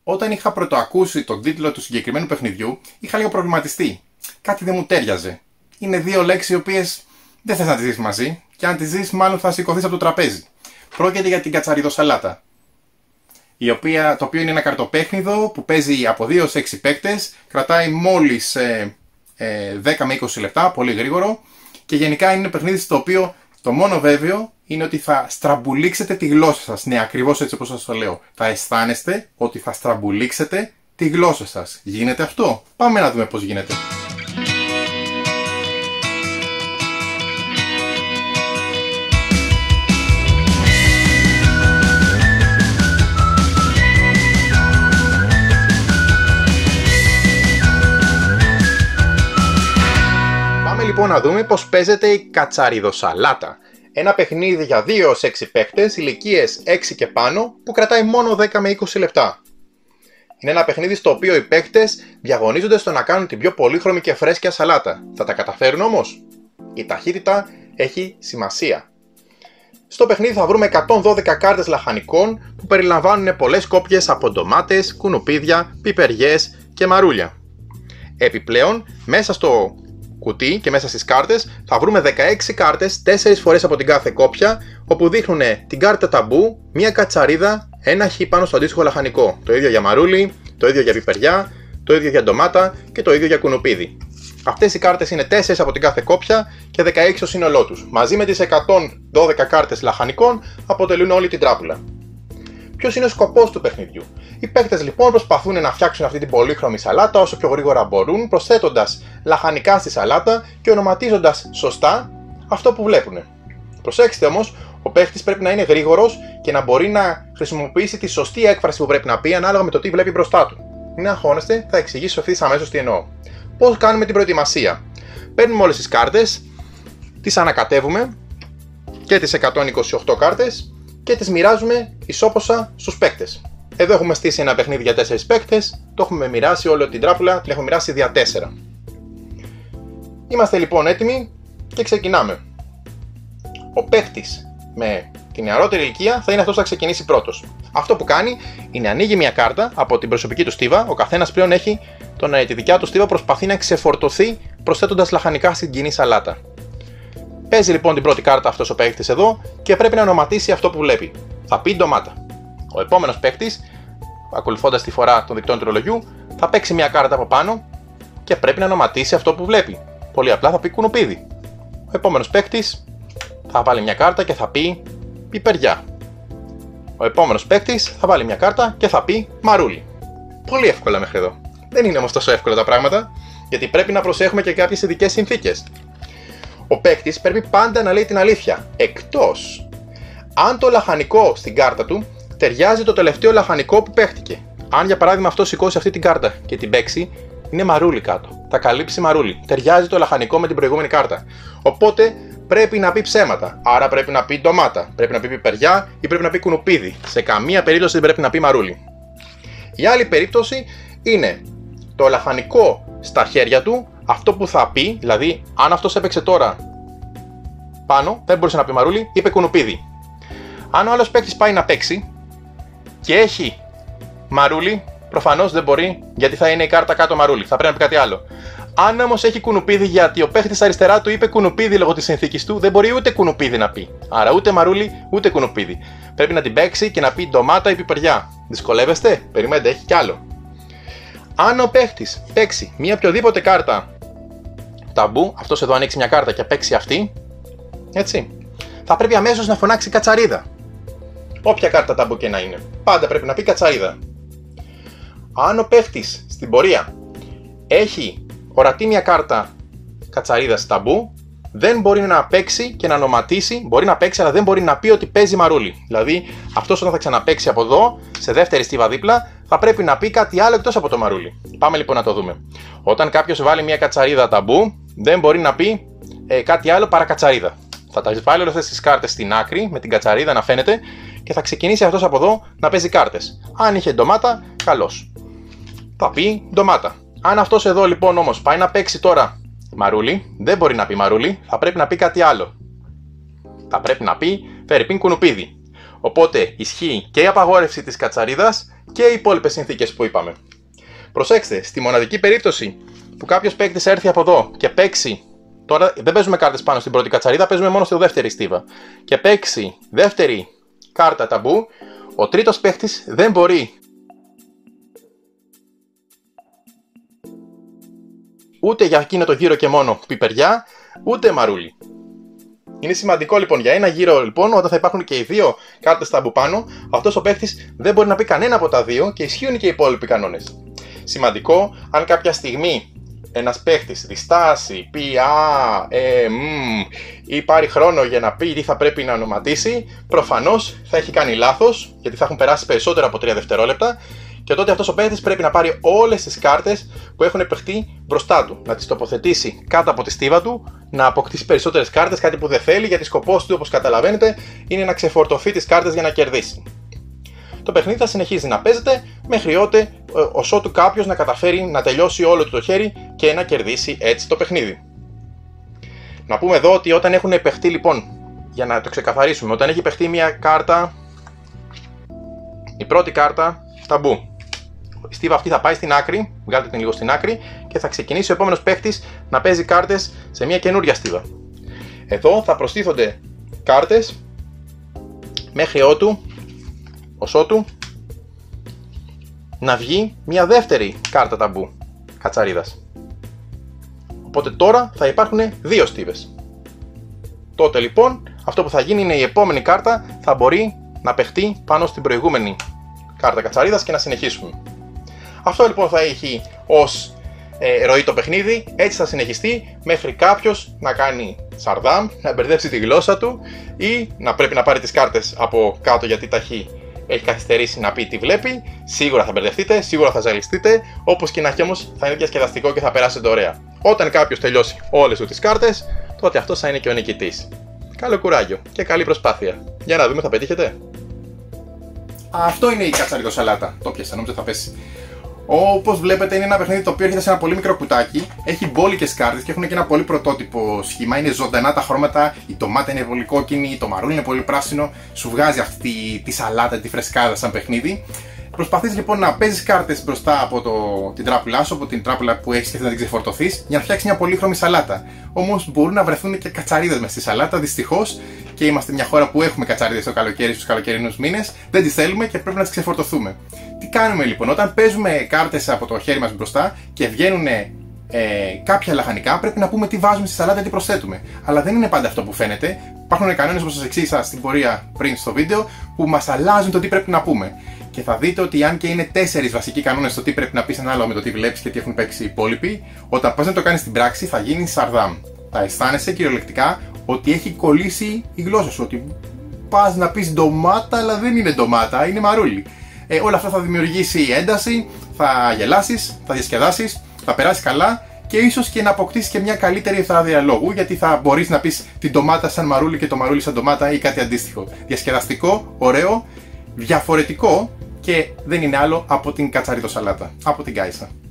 Όταν είχα πρωτοακούσει τον τίτλο του συγκεκριμένου παιχνιδιού, είχα λίγο προβληματιστεί. Κάτι δεν μου τέριαζε. Είναι δύο λέξεις οι οποίες δεν θες να τις δεις μαζί, και αν τις δεις, μάλλον θα σηκωθείς από το τραπέζι. Πρόκειται για την κατσαριδοσαλάτα. Το οποίο είναι ένα καρτοπέχνιδο που παίζει από 2 σε 6 παίκτες, κρατάει μόλις 10 με 20 λεπτά, πολύ γρήγορο, και γενικά είναι ένα παιχνίδι στο οποίο το μόνο βέβαιο είναι ότι θα στραμπουλήξετε τη γλώσσα σας. Ναι, ακριβώς έτσι όπως σας το λέω. Θα αισθάνεστε ότι θα στραμπουλήξετε τη γλώσσα σας. Γίνεται αυτό? Πάμε να δούμε πώς γίνεται. Πάμε λοιπόν να δούμε πώς παίζεται η κατσαριδοσαλάτα. Ένα παιχνίδι για 2 σε 6 παίκτες, ηλικίες 6 και πάνω, που κρατάει μόνο 10 με 20 λεπτά. Είναι ένα παιχνίδι στο οποίο οι παίκτες διαγωνίζονται στο να κάνουν την πιο πολύχρωμη και φρέσκια σαλάτα. Θα τα καταφέρουν όμως? Η ταχύτητα έχει σημασία. Στο παιχνίδι θα βρούμε 112 κάρτες λαχανικών που περιλαμβάνουν πολλές κόπιες από ντομάτες, κουνουπίδια, πιπεριές και μαρούλια. Επιπλέον, μέσα στο κουτί και μέσα στις κάρτες θα βρούμε 16 κάρτες, 4 φορές από την κάθε κόπια, όπου δείχνουν την κάρτα ταμπού, μία κατσαρίδα, ένα χ πάνω στο αντίστοιχο λαχανικό. Το ίδιο για μαρούλι, το ίδιο για πιπεριά, το ίδιο για ντομάτα και το ίδιο για κουνουπίδι. Αυτές οι κάρτες είναι 4 από την κάθε κόπια και 16 στο σύνολό τους. Μαζί με τις 112 κάρτες λαχανικών αποτελούν όλη την τράπουλα. Ποιος είναι ο σκοπός του παιχνιδιού? Οι παίκτες λοιπόν προσπαθούν να φτιάξουν αυτή την πολύχρωμη σαλάτα όσο πιο γρήγορα μπορούν, προσθέτοντας λαχανικά στη σαλάτα και ονοματίζοντας σωστά αυτό που βλέπουν. Προσέξτε όμως, ο παίκτης πρέπει να είναι γρήγορος και να μπορεί να χρησιμοποιήσει τη σωστή έκφραση που πρέπει να πει ανάλογα με το τι βλέπει μπροστά του. Μην αγχώνεστε, θα εξηγήσω ευθύς αμέσως τι εννοώ. Πώς κάνουμε την προετοιμασία? Παίρνουμε όλες τις κάρτες, τις ανακατεύουμε και τις 128 κάρτες και τις μοιράζουμε ισόποσα στους παίκτες. Εδώ έχουμε στήσει ένα παιχνίδι για 4 παίκτες, το έχουμε μοιράσει όλη την τράπουλα, την έχουμε μοιράσει δια 4. Είμαστε λοιπόν έτοιμοι και ξεκινάμε. Ο παίκτης με την νεαρότερη ηλικία θα είναι αυτός που θα ξεκινήσει πρώτος. Αυτό που κάνει είναι ανοίγει μια κάρτα από την προσωπική του στίβα, ο καθένας πλέον έχει τη δικιά του στίβα, προσπαθεί να ξεφορτωθεί προσθέτοντας λαχανικά στην κοινή σαλάτα. Παίζει λοιπόν την πρώτη κάρτα αυτός ο παίκτης εδώ και πρέπει να ονοματίσει αυτό που βλέπει. Θα πει ντομάτα. Ο επόμενος παίκτης, ακολουθώντας τη φορά των δικτών του ρολογιού, θα παίξει μια κάρτα από πάνω και πρέπει να ονοματίσει αυτό που βλέπει. Πολύ απλά θα πει κουνουπίδι. Ο επόμενος παίκτης θα βάλει μια κάρτα και θα πει πιπεριά. Ο επόμενος παίκτης θα βάλει μια κάρτα και θα πει μαρούλι. Πολύ εύκολα μέχρι εδώ. Δεν είναι όμως τόσο εύκολα τα πράγματα, γιατί πρέπει να προσέχουμε και κάποιες ειδικές συνθήκες. Ο παίκτης πρέπει πάντα να λέει την αλήθεια, εκτός αν το λαχανικό στην κάρτα του ταιριάζει το τελευταίο λαχανικό που παίχτηκε. Αν για παράδειγμα αυτό σηκώσει αυτή την κάρτα και την παίξει, είναι μαρούλι κάτω. Θα καλύψει μαρούλι. Ταιριάζει το λαχανικό με την προηγούμενη κάρτα. Οπότε πρέπει να πει ψέματα. Άρα πρέπει να πει ντομάτα, πρέπει να πει πιπεριά ή πρέπει να πει κουνουπίδι. Σε καμία περίπτωση δεν πρέπει να πει μαρούλι. Η άλλη περίπτωση είναι το λαχανικό στα χέρια του, αυτό που θα πει, δηλαδή αν αυτός έπαιξε τώρα πάνω, δεν μπορούσε να πει μαρούλι, είπε κουνουπίδι. Αν ο άλλος παίκτης πάει να παίξει και έχει μαρούλι, προφανώς δεν μπορεί, γιατί θα είναι η κάρτα κάτω μαρούλι, θα πρέπει να πει κάτι άλλο. Αν όμως έχει κουνουπίδι, γιατί ο παίκτης αριστερά του είπε κουνουπίδι λόγω της συνθήκης του, δεν μπορεί ούτε κουνουπίδι να πει. Άρα ούτε μαρούλι ούτε κουνουπίδι. Πρέπει να την παίξει και να πει ντομάτα ή πιπεριά. Δυσκολεύεστε? Περιμένετε, έχει κι άλλο. Αν ο παίκτης παίξει μία οποιοδήποτε κάρτα ταμπού, αυτός εδώ ανοίξει μια κάρτα και παίξει αυτή, έτσι, θα πρέπει αμέσως να φωνάξει κατσαρίδα. Όποια κάρτα ταμπού και να είναι, πάντα πρέπει να πει κατσαρίδα. Αν ο παίκτης στην πορεία έχει ορατή μια κάρτα κατσαρίδας ταμπού, δεν μπορεί να παίξει και να ονοματίσει, μπορεί να παίξει αλλά δεν μπορεί να πει ότι παίζει μαρούλι. Δηλαδή αυτός όταν θα ξαναπαίξει από εδώ, σε δεύτερη στίβα δίπλα, θα πρέπει να πει κάτι άλλο εκτός από το μαρούλι. Πάμε λοιπόν να το δούμε. Όταν κάποιος βάλει μια κατσαρίδα ταμπού, δεν μπορεί να πει κάτι άλλο παρά κατσαρίδα. Θα τα βάλει όλες αυτές τις κάρτες στην άκρη, με την κατσαρίδα να φαίνεται, και θα ξεκινήσει αυτός από εδώ να παίζει κάρτες. Αν είχε ντομάτα, καλώς. Θα πει ντομάτα. Αν αυτός εδώ λοιπόν όμως πάει να παίξει τώρα μαρούλι, δεν μπορεί να πει μαρούλι, θα πρέπει να πει κάτι άλλο. Θα πρέπει να πει φερρυπίν κουνουπίδι. Οπότε ισχύει και η απαγόρευση της κατσαρίδας και οι υπόλοιπες συνθήκες που είπαμε. Προσέξτε, στη μοναδική περίπτωση που κάποιος παίκτης έρθει από εδώ και παίξει. Τώρα δεν παίζουμε κάρτες πάνω στην πρώτη κατσαρίδα, παίζουμε μόνο στη δεύτερη στίβα. Και παίξει δεύτερη κάρτα ταμπού, ο τρίτος παίκτης δεν μπορεί ούτε για εκείνο το γύρο και μόνο πιπεριά, ούτε μαρούλι. Είναι σημαντικό λοιπόν για ένα γύρο, λοιπόν, όταν θα υπάρχουν και οι δύο κάρτες ταμπού πάνω, αυτός ο παίκτης δεν μπορεί να πει κανένα από τα δύο και ισχύουν και οι υπόλοιποι κανόνες. Σημαντικό, αν κάποια στιγμή ένας παίχτης διστάσει, πει ή πάρει χρόνο για να πει τι θα πρέπει να ονοματίσει, προφανώς θα έχει κάνει λάθος, γιατί θα έχουν περάσει περισσότερα από 3 δευτερόλεπτα και τότε αυτός ο παίχτης πρέπει να πάρει όλες τις κάρτες που έχουν παιχτεί μπροστά του, να τις τοποθετήσει κάτω από τη στίβα του, να αποκτήσει περισσότερες κάρτες, κάτι που δεν θέλει, γιατί σκοπός του, όπως καταλαβαίνετε, είναι να ξεφορτωθεί τις κάρτες για να κερδίσει. Το παιχνίδι θα συνεχίζει να παίζεται μέχρι ότου κάποιος να καταφέρει να τελειώσει όλο του το χέρι και να κερδίσει έτσι το παιχνίδι. Να πούμε εδώ ότι όταν έχουν παιχτεί, λοιπόν, για να το ξεκαθαρίσουμε, όταν έχει παιχτεί μια κάρτα, η πρώτη κάρτα ταμπού, η στίβα αυτή θα πάει στην άκρη, βγάλτε την λίγο στην άκρη και θα ξεκινήσει ο επόμενος παίχτης να παίζει κάρτες σε μια καινούρια στίβα. Εδώ θα προστίθονται κάρτες μέχρι ότου να βγει μια δεύτερη κάρτα ταμπού κατσαρίδας. Οπότε τώρα θα υπάρχουν δύο στίβες. Τότε λοιπόν αυτό που θα γίνει είναι η επόμενη κάρτα θα μπορεί να παιχτεί πάνω στην προηγούμενη κάρτα κατσαρίδας και να συνεχίσουμε. Αυτό λοιπόν θα έχει ως ροή το παιχνίδι, έτσι θα συνεχιστεί μέχρι κάποιος να κάνει σαρδάμ, να μπερδέψει τη γλώσσα του ή να πρέπει να πάρει τις κάρτες από κάτω γιατί έχει καθυστερήσει να πει τι βλέπει. Σίγουρα θα μπερδευτείτε, σίγουρα θα ζαλιστείτε, όπως και να έχει όμως θα είναι διασκεδαστικό και θα περάσετε ωραία. Όταν κάποιος τελειώσει όλες του τις κάρτες, τότε αυτός θα είναι και ο νικητής. Καλό κουράγιο και καλή προσπάθεια. Για να δούμε, θα πετύχετε. Αυτό είναι η κατσαριδοσαλάτα. Το πιάσα, νόμιζα θα πέσει. Όπως βλέπετε, είναι ένα παιχνίδι το οποίο έρχεται σε ένα πολύ μικρό κουτάκι. Έχει μπόλικες κάρτες και έχουν και ένα πολύ πρωτότυπο σχήμα. Είναι ζωντανά τα χρώματα. Η ντομάτα είναι πολύ κόκκινη, το μαρούλι είναι πολύ πράσινο. Σου βγάζει αυτή τη σαλάτα, τη φρεσκάδα σαν παιχνίδι. Προσπαθείς λοιπόν να παίζεις κάρτες μπροστά από την τράπουλά σου, από την τράπουλα που έχεις και θες να την ξεφορτωθείς, για να φτιάξεις μια πολύχρωμη σαλάτα. Όμως μπορούν να βρεθούν και κατσαρίδες μες στη σαλάτα, δυστυχώς, και είμαστε μια χώρα που έχουμε κατσαρίδες το καλοκαίρι, στους καλοκαιρινούς μήνες, δεν τις θέλουμε και πρέπει να τις ξεφορτωθούμε. Τι κάνουμε λοιπόν, όταν παίζουμε κάρτες από το χέρι μας μπροστά και βγαίνουν κάποια λαχανικά, πρέπει να πούμε τι βάζουμε στη σαλάτα, τι προσθέτουμε. Αλλά δεν είναι πάντα αυτό που φαίνεται. Υπάρχουν κανόνες, όπως σας εξήγησα στην πορεία πριν στο βίντεο, που μας αλλάζουν το τι πρέπει να πούμε. Και θα δείτε ότι αν και είναι 4 βασικοί κανόνες το τι πρέπει να πεις ανάλογα με το τι βλέπεις και τι έχουν παίξει οι υπόλοιποι, όταν πας να το κάνεις στην πράξη θα γίνει σαρδάμ. Θα αισθάνεσαι κυριολεκτικά ότι έχει κολλήσει η γλώσσα σου. Ότι πας να πεις ντομάτα, αλλά δεν είναι ντομάτα, είναι μαρούλι. Όλο αυτό θα δημιουργήσει ένταση, θα γελάσεις, θα διασκεδάσεις, θα περάσεις καλά και ίσως και να αποκτήσεις και μια καλύτερη ευθρά διαλόγου, γιατί θα μπορείς να πεις την ντομάτα σαν μαρούλι και το μαρούλι σαν ντομάτα ή κάτι αντίστοιχο. Διασκεδαστικό, ωραίο, διαφορετικό και δεν είναι άλλο από την κατσαριδοσαλάτα, από την Κάισα.